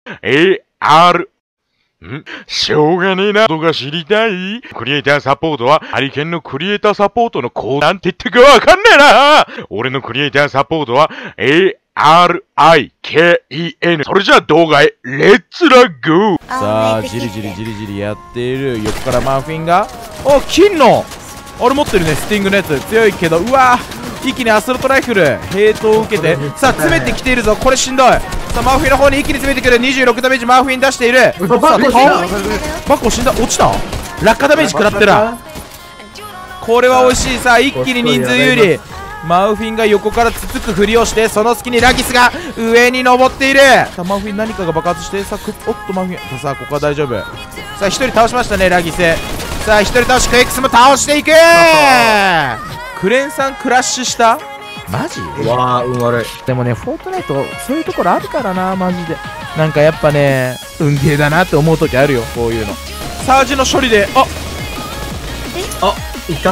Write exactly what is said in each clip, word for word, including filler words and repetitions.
エーアール。んしょうがねえな。ことが知りたい？クリエイターサポートは、ハリケンのクリエイターサポートのコーなんて言ってるかわかんねえな。俺のクリエイターサポートは、エーアールアイケーイーエヌ。それじゃあ動画へ、レッツラゴー。 さあ、じりじりじりじりやっている。横からマーフィンが、お、金のあれ持ってるね、スティングのやつ。強いけど、うわー、一気にアスロトライフル、ヘイトを受けて、さあ、詰めてきているぞ。これしんどい。さあ、マーフィンの方に一気に詰めてくる。にじゅうろくダメージマーフィン出している。さあ、顔、バッコ死んだ。落ちた。落下ダメージ食らってる。これは美味しい。さあ、一気に人数有利。マウフィンが横からつつくふりをして、その隙にラギスが上に登っている。さあ、マウフィン何かが爆発して、さあ、くおっとマウフィン、さあ、ここは大丈夫。さあ、一人倒しましたね、ラギス。さあ、一人倒し、クエックスも倒していく。クレンさんクラッシュした。マジ？ わあ、運悪い。 でもね、フォートナイトそういうところあるからな、マジで。なんかやっぱね、運ゲーだなって思う時あるよ、こういうの。サージの処理で、ああ、いった。 あ、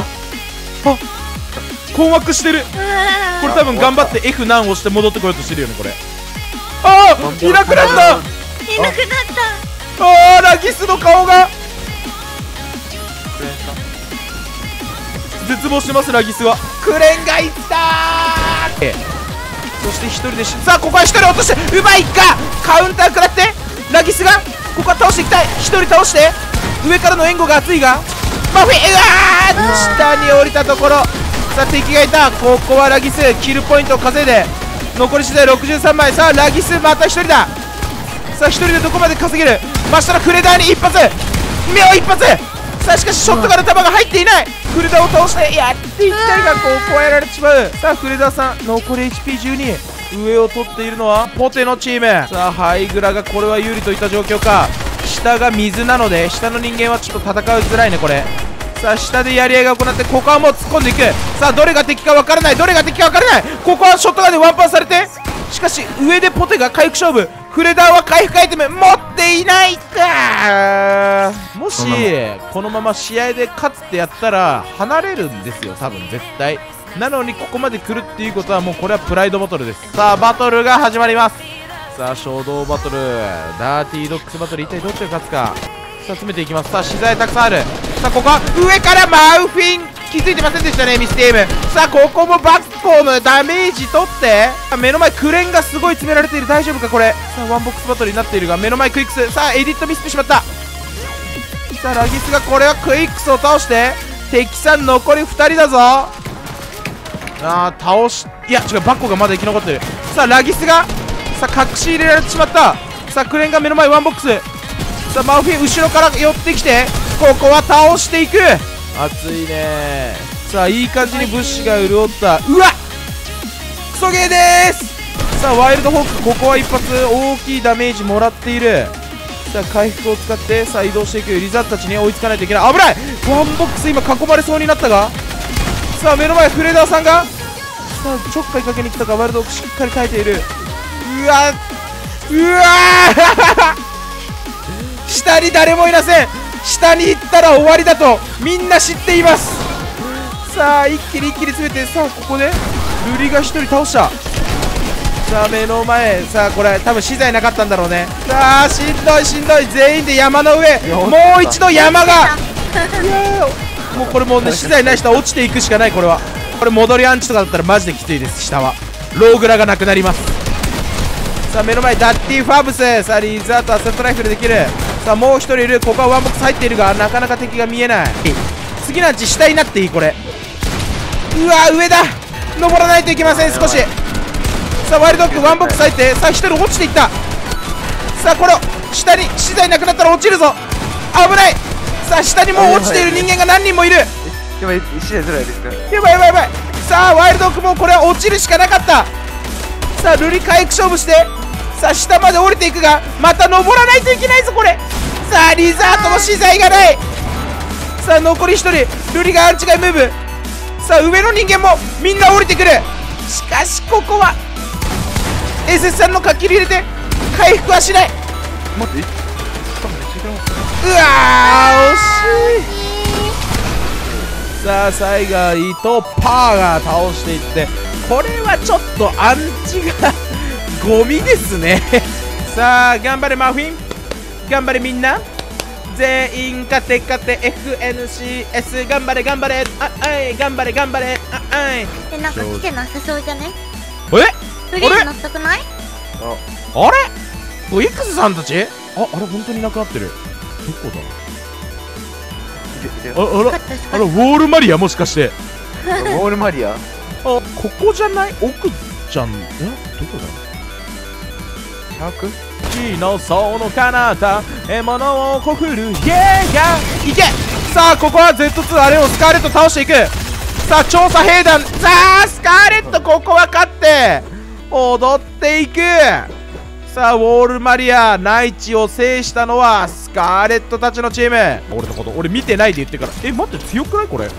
困惑してる。これ多分頑張って F 何押して戻ってこようとしてるよね、これ。ああ、いなくなった。いなくなった。ああ、ラギスの顔が絶望してます。ラギスはクレンがいったー。そして一人でし、さあここは一人落として、うまいか。カウンター食らってラギスがここは倒していきたい。一人倒して上からの援護が熱いが、マフィン、うわー、下に降りたところ、さあ敵がいた。ここはラギスキルポイントを稼いで、残り次第ろくじゅうさんまい。さあラギスまた一人だ。さあ一人でどこまで稼げる。真下のクレダーに一発、目を一発。さあしかしショットガンの弾が入っていない。クレダーを倒してやっていきたいが、ここはやられてしまう。さあクレダーさん残り エイチピーじゅうに。 上を取っているのはポテのチーム。さあハイグラがこれは有利といった状況か。下が水なので下の人間はちょっと戦いづらいね、これ。さあ下でやり合いが行って、ここはもう突っ込んでいく。さあどれが敵か分からない、どれが敵か分からない。ここはショットガンでワンパンされて、しかし上でポテが回復勝負。クレダーは回復アイテム持っていないか。もしこのまま試合で勝つってやったら離れるんですよ、多分絶対。なのにここまで来るっていうことは、もうこれはプライドバトルです。さあバトルが始まります。さあ衝動バトル、ダーティードックスバトル、一体どっちが勝つか。さあ詰めていきます。さあ資材たくさんある。さあここは上からマウフィン、気づいてませんでしたね、ミスティーム。さあここもバッコのダメージ取って、目の前クレンがすごい詰められている。大丈夫かこれ。さあワンボックスバトルになっているが、目の前クイックス。さあエディットミスってしまった。さあラギスがこれはクイックスを倒して、敵さん残りふたりだぞ。ああ倒し、いや違う、バッコがまだ生き残ってる。さあラギスがさあ隠し入れられてしまった。さあクレンが目の前ワンボックス。さあマウフィン後ろから寄ってきて、ここは倒していく。熱いね。さあいい感じに物資が潤った。うわっクソゲーでーす。さあワイルドホーク、ここは一発大きいダメージもらっている。さあ回復を使ってさあ移動していく。リザードたちに追いつかないといけない。危ない。ワンボックス今囲まれそうになったが、さあ目の前フレダーさんがさあちょっかいかけに来たか。ワイルドホークしっかり耐えている。うわうわー下に誰もいません。下に行ったら終わりだとみんな知っています。さあ一気に一気に詰めて、さあここでルリが一人倒した。さあ目の前、さあこれ多分資材なかったんだろうね。さあしんどいしんどい。全員で山の上、もう一度山がもうこれもうね、資材ない人は落ちていくしかない。これはこれ戻りアンチとかだったらマジできついです。下はローグラがなくなります。さあ目の前ダッティファブス。さあリザートアセットライフルできる。さあもう一人いる。ここはワンボックス入っているがなかなか敵が見えない。次のアンチ下になっていい。これうわ上だ。登らないといけません少し。さあワイルドホックワンボックス入って、さあ一人落ちていった。さあこれ下に資材なくなったら落ちるぞ。危ない。さあ下にもう落ちている人間が何人もいる。 やばい、資材ずらいですか。 やばいやばいやばい。さあワイルドホックもこれは落ちるしかなかった。さあルリ回復勝負して、さあ下まで降りていくが、また登らないといけないぞこれ。さあリザートも資材がない。さあ残りひとり、ルリがアンチガイムーブ。さあ上の人間もみんな降りてくる。しかしここは エスエス さんのかっきり入れて回復はしない。 待って、 うわー惜しい。さあサイガーとパーが倒していって、これはちょっとアンチがゴミですね。 さあ頑張れマフィン、頑張れみんな、全員勝て勝て エフエヌシーエス 頑張れ頑張れ、ああい頑張れ頑張れ、ああい。 え、なんか来てなさそうじゃね？ えフリー乗ったくない？ あれお X さんたち、ああれ本当になくなってる。どこだ、ああらあら、ウォールマリアもしかして、 ウォールマリア。 あここじゃない、奥じゃん、えどこだ、 ひゃく地のその彼方獲物をこふるイエーガー、いけ。さあここは ゼットツー あれをスカーレット倒していく。さあ調査兵団、さあスカーレットここは勝って踊っていく。さあウォールマリア内地を制したのはスカーレットたちのチーム。俺のこと俺見てないで言ってから、え待って強くないこれ、は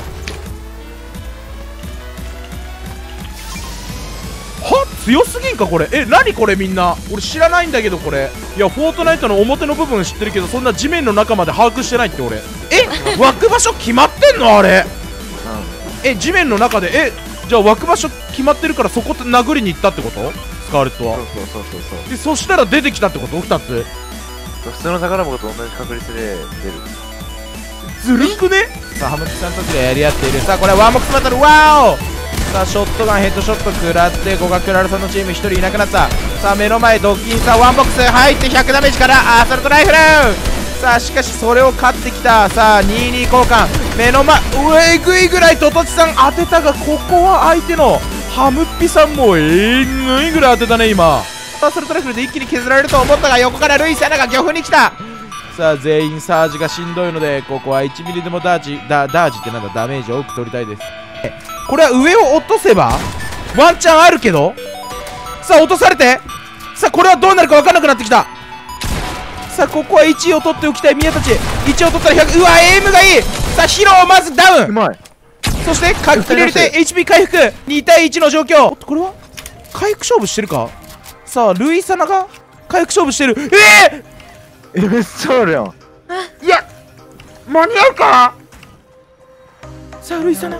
は強すぎんかこれ、え何これ、みんな俺知らないんだけどこれ、いやフォートナイトの表の部分知ってるけどそんな地面の中まで把握してないって俺、え枠場所決まってんのあれ、え地面の中で、えじゃあ枠場所決まってるからそこって殴りに行ったってこと、スカーレットは。 そうそうそうそうそう。 でそしたら出てきたってこと、ふたつ普通の宝箱と同じ確率で出る。 ずるくね。さあハムチさんたちがやり合っている。さあこれはワンボックスバトル、ワオ。さあショットガンヘッドショット食らって、ここがクラルさんのチームひとりいなくなった。さあ目の前ドッキン、さあワンボックス入ってひゃくダメージからアサルトライフル。さあしかしそれを勝ってきた。さあにじゅうに交換、目の前うえぐいぐらいトトチさん当てたが、ここは相手のハムッピさんもえぐいぐらい当てたね今。アサルトライフルで一気に削られると思ったが、横からルイセナが漁夫に来た。さあ全員サージがしんどいので、ここはいちミリでもダージダダージってなんだ、ダメージを多く取りたいです。これは上を落とせばワンチャンあるけど、さあ落とされて、さあこれはどうなるか分からなくなってきた。さあここはいちいを取っておきたい宮たち、いちいを取ったらひゃく、うわエイムがいい。さあヒロをまずダウン、 うまい。 そしてかっきり入れて エイチピー 回復、にたいいちの状況。おっとこれは回復勝負してるか。さあルイサナが回復勝負してる。ええめっちゃあるやん。 ー、いや間に合うか。さあルイサナ、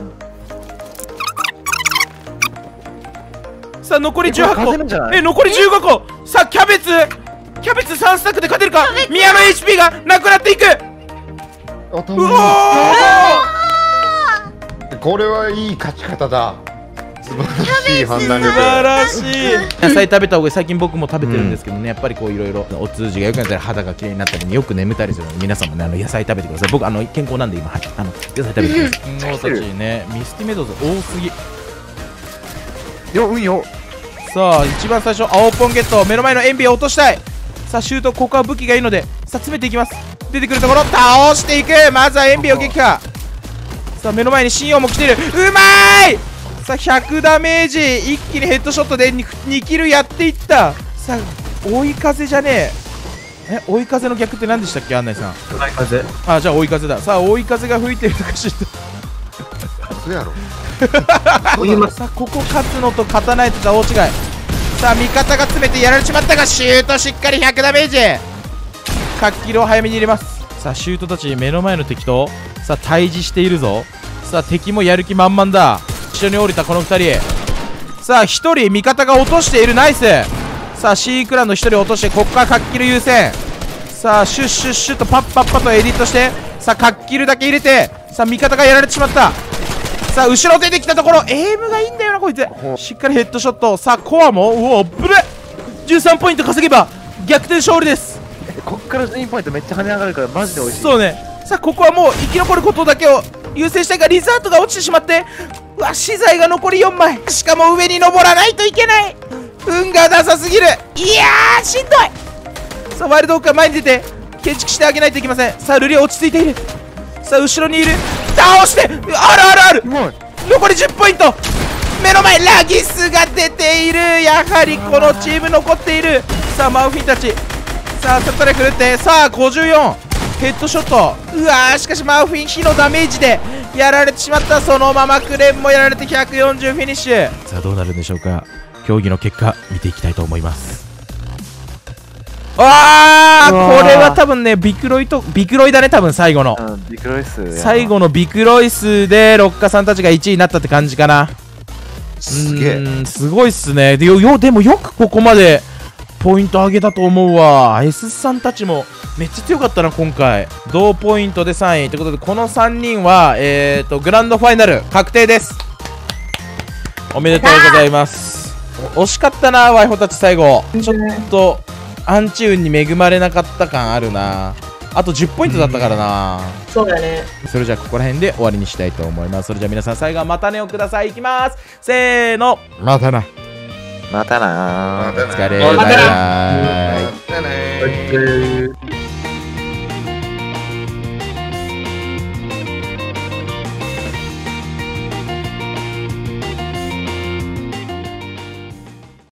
さあ残りじゅうはちこ、え残りじゅうごこ。さあキャベツキャベツさんスタックで勝てるか。宮の エイチピー がなくなっていく。うおこれはいい勝ち方だ。素晴らしい判断力。 素晴らしい。野菜食べた方がいい。最近僕も食べてるんですけどね、やっぱりこういろいろお通じが良くなったり肌が綺麗になったり、ね、よく眠たりするので、皆さんもねあの野菜食べてください。僕あの健康なんで今、はい、あの野菜食べてください。もうたちねミスティメドズ多すぎ。 ようんよ。 さあ一番最初青ポンゲット、目の前のエンビを落としたい。さあシュート、ここは武器がいいので、さあ詰めていきます。出てくるところ倒していく。まずはエンビを撃破。さあ目の前に信用も来ている。うまーい。さあひゃくダメージ、一気にヘッドショットで に, にキルやっていった。さあ追い風じゃねえ、え追い風の逆って何でしたっけ、案内さん。 追い風。 あじゃあ追い風だ。さあ追い風が吹いてるとか知ってそうやろ。 さあここ勝つのと勝たないと大違い。さあ味方が詰めてやられちまったが、シュートしっかりひゃくダメージ、活気を早めに入れます。さあシュートたち目の前の敵とさあ対峙しているぞ。さあ敵もやる気満々だ。一緒に降りたこのふたり。さあひとり味方が落としている。ナイス。さあ C クランのひとり落として、ここから活気る優先。さあシュッシュッシュッとパッパッパとエディットして、さあ活気るだけ入れて、さあ味方がやられてしまった。さあ後ろ出てきたところ、エイムがいいんだよなこいつ。しっかりヘッドショット。さあコアもうおぶれじゅうさんポイント稼げば逆転勝利です。 こっから全員ポイントめっちゃ跳ね上がるからマジで美味しい。 そうね。さあここはもう生き残ることだけを優先したいが、リザートが落ちてしまって、うわ資材が残りよんまい、しかも上に登らないといけない。運がなさすぎる。いやーしんどい。さあワイルドオークが前に出て建築してあげないといけません。さあルリア落ち着いている。さあ後ろにいる、倒して、あるあるある。残りじゅっポイント。目の前ラギスが出ている。やはりこのチーム残っている。さあマウフィンたち、さあサトレ振るって、さあごじゅうよんヘッドショット。うわーしかしマウフィン火のダメージでやられてしまった。そのままクレーンもやられてひゃくよんじゅうフィニッシュ。さあどうなるんでしょうか。競技の結果見ていきたいと思います。あーこれは多分ねビクロイとビクロイだね、多分最後の、 うん、ビクロイス最後のビクロイスでロッカさんたちがいちいになったって感じかな。 すげえ。 すごいっすね。で よ, よでもよくここまでポイント上げたと思うわ。 S さんたちもめっちゃ強かったな今回。同ポイントでさんいということで、このさんにんはえーとグランドファイナル確定です。おめでとうございます。惜しかったなワイホたち最後。ちょっとアンチ運に恵まれなかった感あるな。あとじゅっポイントだったからな。 そうだね。 それじゃあここら辺で終わりにしたいと思います。それじゃあ皆さん最後はまたねをください。いきます。せーの、またな。 またなー。 お疲れ。 またなバイバイ。 またねー。